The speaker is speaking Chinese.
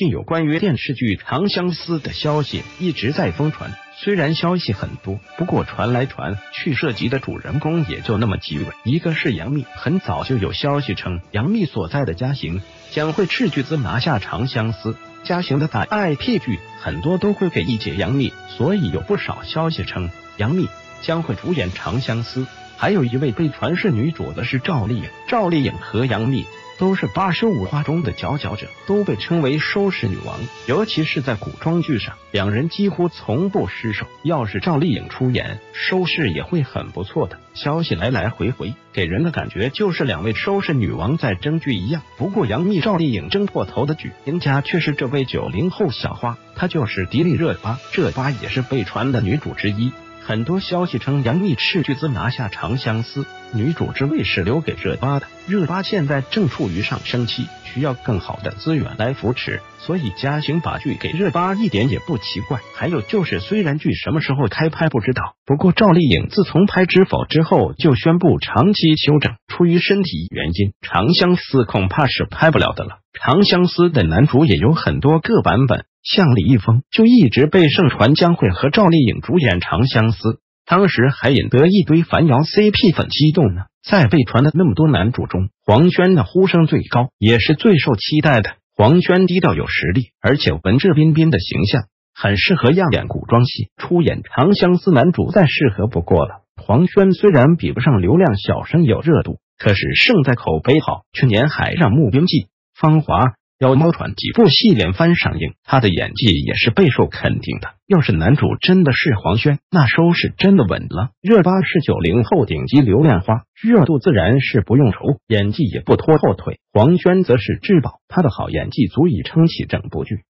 近有关于电视剧《长相思》的消息一直在疯传，虽然消息很多，不过传来传去涉及的主人公也就那么几位。一个是杨幂，很早就有消息称杨幂所在的嘉行将会斥巨资拿下《长相思》。嘉行的大 IP 剧很多都会给一姐杨幂，所以有不少消息称杨幂将会主演《长相思》。还有一位被传是女主的是赵丽颖，赵丽颖和杨幂都是85花中的佼佼者，都被称为收视女王，尤其是在古装剧上，两人几乎从不失手。要是赵丽颖出演，收视也会很不错的。消息来来回回，给人的感觉就是两位收视女王在争剧一样。不过杨幂、赵丽颖争破头的剧，赢家却是这位90后小花，她就是迪丽热巴，热巴也是被传的女主之一。很多消息称杨幂斥巨资拿下《长相思》，女主之位是留给热巴的。热巴现在正处于上升期，需要更好的资源来扶持，所以嘉行把剧给热巴一点也不奇怪。还有就是，虽然剧什么时候开拍不知道，不过赵丽颖自从拍《知否》之后就宣布长期休整，出于身体原因，《长相思》恐怕是拍不了的了。《长相思》的男主也有很多个版本。像李易峰就一直被盛传将会和赵丽颖主演《长相思》，当时还引得一堆凡瑶 CP 粉激动呢。在被传的那么多男主中，黄轩的呼声最高，也是最受期待的。黄轩低调有实力，而且文质彬彬的形象很适合演古装戏，出演《长相思》男主再适合不过了。黄轩虽然比不上流量小生有热度，可是胜在口碑好，去年还让《牧兵记》、《芳华》、妖猫传几部戏连番上映，他的演技也是备受肯定的。要是男主真的是黄轩，那收视真的稳了。热巴是90后顶级流量花，热度自然是不用愁，演技也不拖后腿。黄轩则是质保，他的好演技足以撑起整部剧。